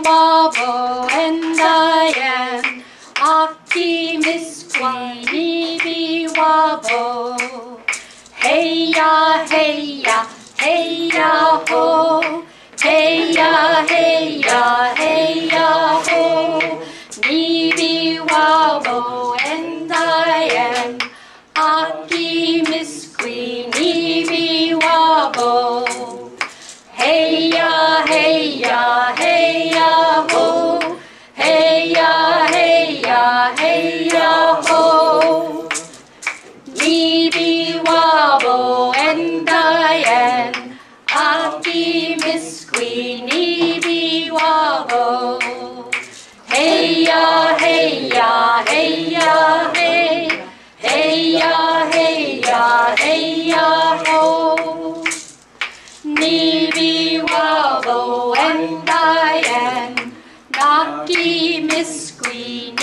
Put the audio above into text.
wobble and Diane, Aki Misqui, Neeby wobble. Hey ya, hey ya, hey ya ho. Hey ya, hey ya, hey ya ho. Neeby wobble and Diane, Aki Misqui, Neeby wobble. Hey ya, hey ya, hey ya ho. Hey ya, hey ya, hey ya ho. Neeby wobble and Diane, Aki Misqui, Neeby wobble. Hey ya, hey ya, hey ya, hey. Hey ya, hey ya, hey ya ho. Neeby wobble and Diane, Aki Misqui,